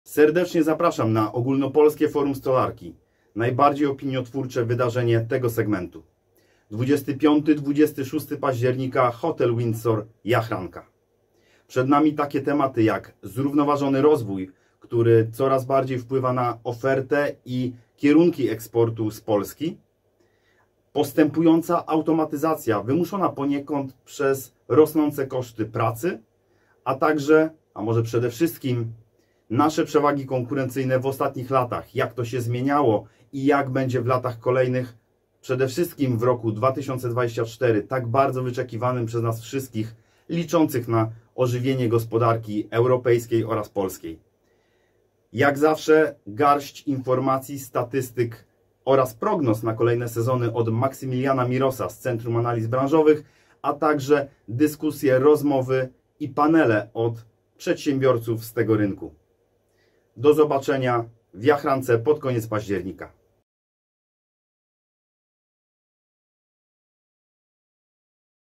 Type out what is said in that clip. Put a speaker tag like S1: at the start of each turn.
S1: Serdecznie zapraszam na Ogólnopolskie Forum Stolarki, najbardziej opiniotwórcze wydarzenie tego segmentu. 25-26 października Hotel Windsor Jachranka. Przed nami takie tematy jak zrównoważony rozwój, który coraz bardziej wpływa na ofertę i kierunki eksportu z Polski, postępująca automatyzacja wymuszona poniekąd przez rosnące koszty pracy, a także, a może przede wszystkim, nasze przewagi konkurencyjne w ostatnich latach, jak to się zmieniało i jak będzie w latach kolejnych, przede wszystkim w roku 2024, tak bardzo wyczekiwanym przez nas wszystkich, liczących na ożywienie gospodarki europejskiej oraz polskiej. Jak zawsze garść informacji, statystyk oraz prognoz na kolejne sezony od Maksymiliana Mirosa z Centrum Analiz Branżowych, a także dyskusje, rozmowy i panele od przedsiębiorców z tego rynku. Do zobaczenia w Jachrance pod koniec października.